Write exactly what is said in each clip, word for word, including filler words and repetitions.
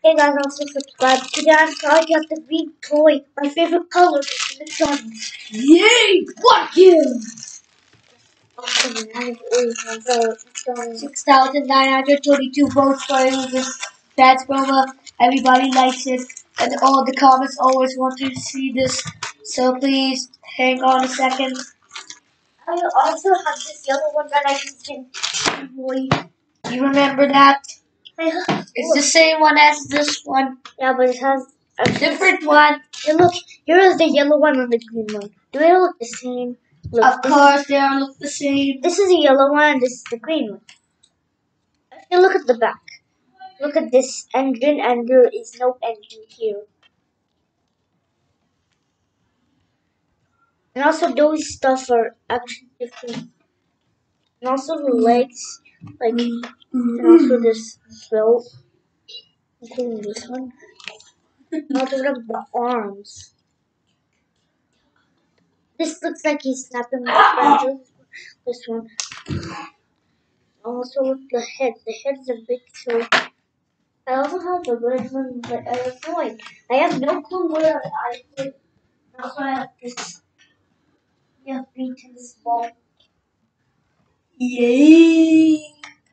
Hey guys, also subscribe. Today I'm trying out the green toy. My favorite color is the sun. Yay! Fuck you! Awesome. I have always McDonald's. six thousand nine hundred twenty-two votes for this Bats promo. Everybody likes it, and all the comments always want to see this. So please hang on a second. I also have this yellow one that I can boy. You remember that? I have, It's the same one as this one. yeah, but it has a Different one. Hey, look, here is the yellow one and the green one. Do they look the same? Look, Of course, they all look the same. This is the yellow one and this is the green one. Actually, look at the back. Look at this engine, and there is no engine here. And also, those stuff are actually different. And also the legs, like, and also this belt, including this one. And also the arms. This looks like he's snapping my friend. This one. Also with the head. The head's a big so. I also have the red one, but I have no idea. I have no clue where I put it. Also, I have this. Yeah, green tennis ball. Yay!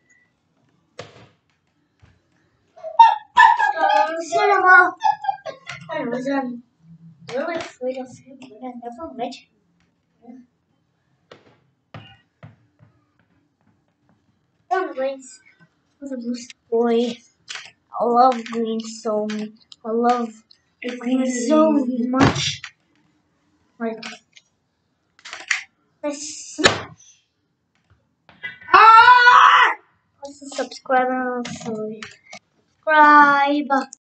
Oh, cinema! I was um, really afraid of him, but I never met him. Anyways, was a boost boy. I love green so much. I love green so much. Like this. Ah! Also subscribe and also subscribe.